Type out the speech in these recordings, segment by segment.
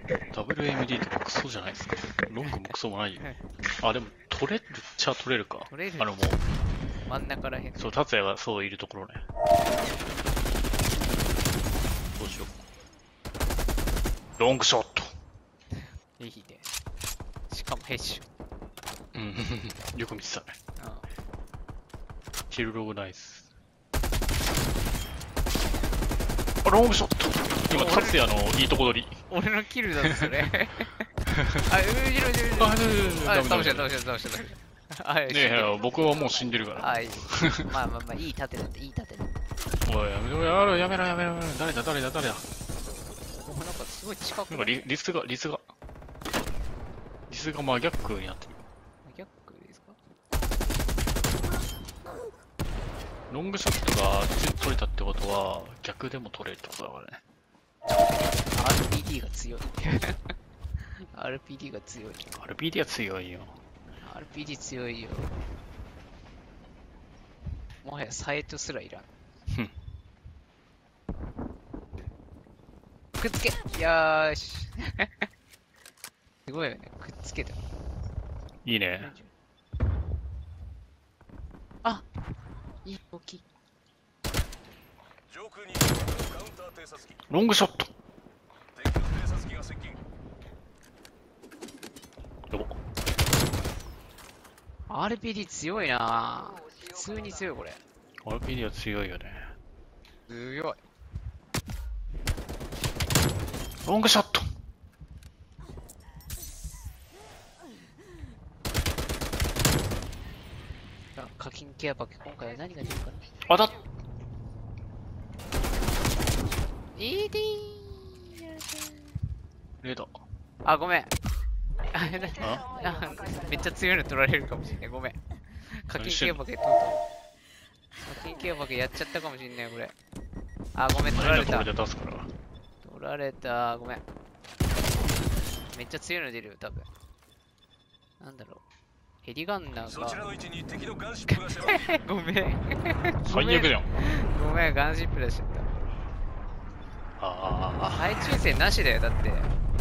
WMD とかクソじゃないですか。ロングもクソもないよ。あ、でも取れるっちゃ取れるか。 取れる。 もう。 真ん中らへん。 そう、達也がそういるところね。どうしよう。ロングショット。 いいね。しかもヘッシュ。 うん、よく見てたね。 ああキルログナイス。あ、ロングショット。今、達也のいいとこ取り。 俺のキルだぞ、それ。あ、後ろ。あ、倒した。はい、 ねえ、僕はもう死んでるから。 はい。まあ、いい盾だって、いい盾だって。 おい、やめろ。誰だ。 お、なんかすごい近くなんかリスが真逆になってる。 逆ですか？ ロングショットが取れたってことは、逆でも取れるってことだからね。 RPD が強い。RPD が強い。 RPD は強いよ。 RPD 強いよ。もはやサイトすらいらん。くっつけよーし。すごいよね、くっつけた。 いいね。 あ、いい動き。 ロングショット。どこ RPD 強いなぁ。普通に強いこれ。 RPD は強いよね。 強い。 ロングショット。 課金ケアパケ、今回は何が出るかな。 あだっ。 ED レーダー。 あ、ごめん。 あめっちゃ強いの取られるかもしれない。ごめん。課金ケアパケ課金ケアパケやっちゃったかもしれない、これ。あ、ごめん、取られた。 で出すから。 取られた。ごめん。めっちゃ強いの出るよ、多分。なんだろう。ヘリガンナーが。ごめん。 最悪じゃん。 ごめん、ガンシップ出しちゃった。再抽選なしだよ、だって。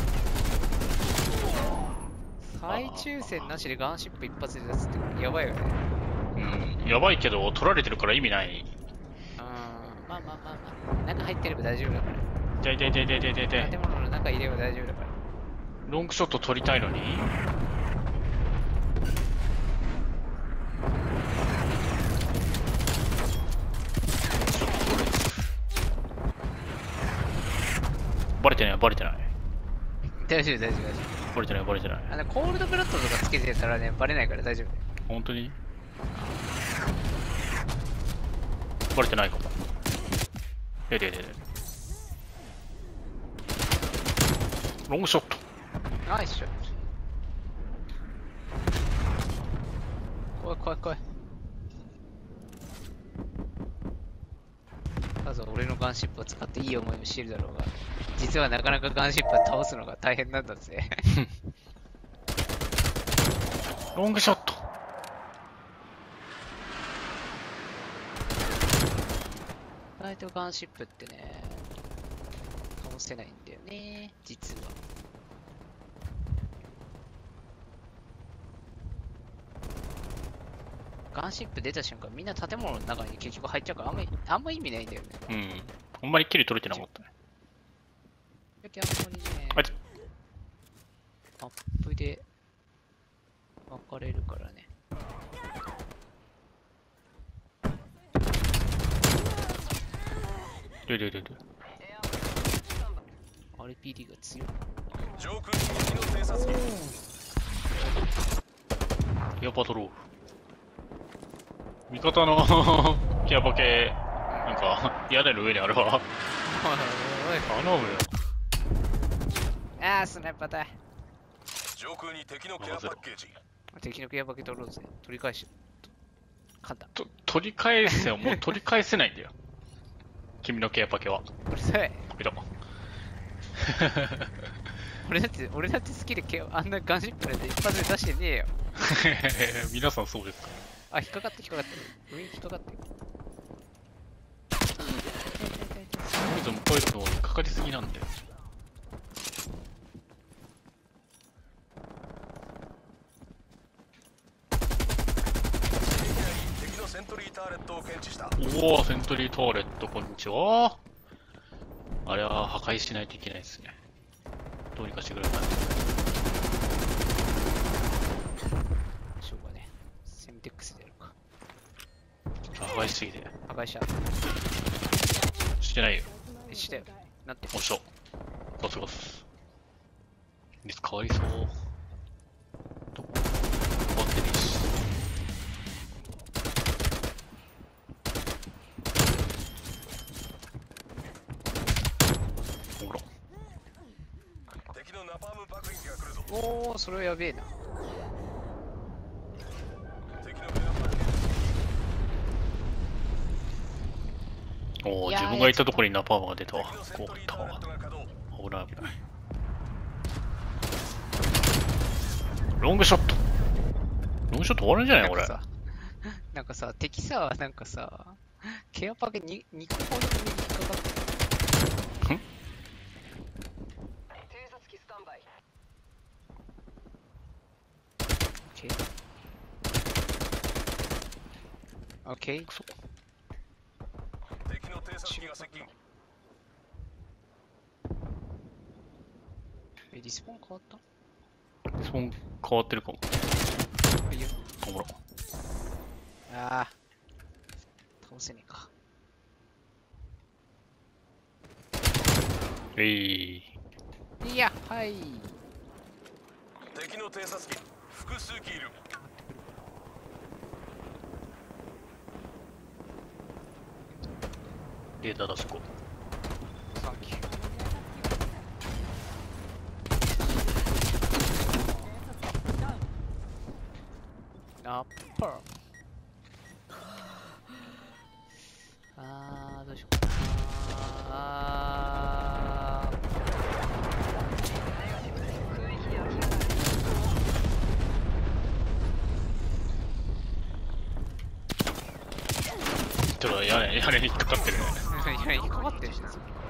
再抽選なしでガンシップ一発で出すってやばいよね。 うん、やばいけど取られてるから意味ない。 まあ。中入ってれば大丈夫だから。 で。 建物の中入れば大丈夫だから。 ロングショット取りたいのに。バレてない。 大丈夫。 バレてない。 コールドブラッドとかつけてたらね、バレないから大丈夫。 本当にバレてないかも。ロングショット。 ナイスショット。来い。まず俺のガンシップを使っていい思いをしてるだろうが、実はなかなかガンシップを倒すのが大変なんだぜ。 ロングショット。 意外とガンシップってね、倒せないんだよね、実は。ガンシップ出た瞬間、みんな建物の中に結局入っちゃうから、あんま意味ないんだよね。 うん。あんまりキル取れてなかったね。 あんまりね、マップで分かれるからね。RPD が強い。 ケアパトロール。味方のケアパケ、なんか、屋根の上にあるわ。頼むよ。 あー、スナイパーだ。 上空に敵のケアパッケージ。 敵のケアパケ取ろうぜ。取り返しよう。簡単。 取り返せよ。もう取り返せないんだよ。君のケアパケは。 うるさい。 見た。 俺だって好きであんなガンシップなんて一発で出してねえよ。 皆さんそうですか。 あ、引っかかった。上に引っかかってる。 ポイズンも引っかかりすぎなんだよ。 ットを検知した。 おお、セントリートーレット、こんにちは。あれは破壊しないといけないですね。どうにかしてくれるかな。 しょうがね。セムテックスでやるか。 破壊しすぎて。 破壊した。 してないよ。 したよ。なってる。 おっしょ。ガスガス。率変わりそう。どこ変わってねえし。ほら。 敵のナパーム爆撃が来るぞ。 おお、それはやべえな。 敵のケアパッケージ。 おお、 いやー自分がいたところにナパーマが出たわ。 敵のセントリー怖かったわ。 ターレットが稼働。 危ない危ない。ロングショット。ロングショット終わるんじゃないこれ。 なんかさ、敵さ、なんかさ、ケアパケ2個ほどに引っかかってる。 偵察機スタンバイ。 オッケー。 敵の偵察機が接近。 リスポン変わったリスポン変わってるかも。 いいよ。 ほら。 ああ。倒せねえか。いや、はい。 敵の偵察機複数機いる。 レーダー出しこサンキュー。ナッパー。どうしようかな。 ちょっと屋根に引っかかってるね。 いや、引っかかってるしな。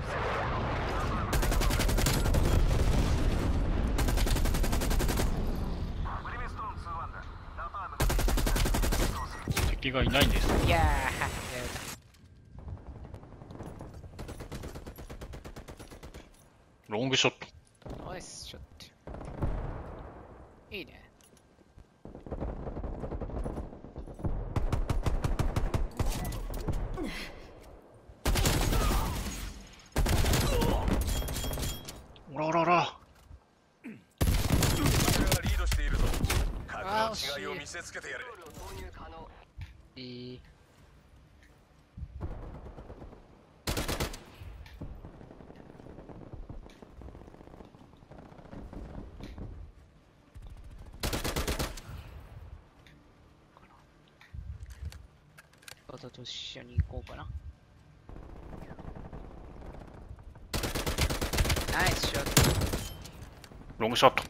敵がいないんです。 いやロングショット。 ナイスショット。いいね。 おらおらおら。 俺がリードしているぞ。格の違いを見せつけてやれ。 投入可能。 いい。方と一緒に行こうかな。ナイスショット。 ロングショット。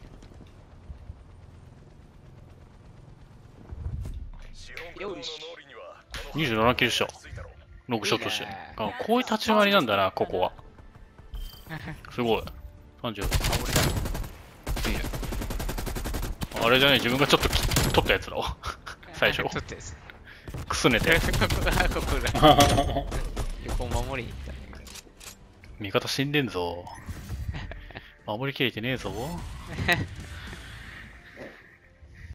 よし。 27キルした。ロングショットして。あ、こういう立ち回りなんだな、ここは。すごい。30。いいね。あれじゃね、自分がちょっと取ったやつだわ。最初。 取ったやつ。 くすねて。 ここだ。横守りに行ったんだけど。 味方死んでんぞ。守りきれてねえぞ。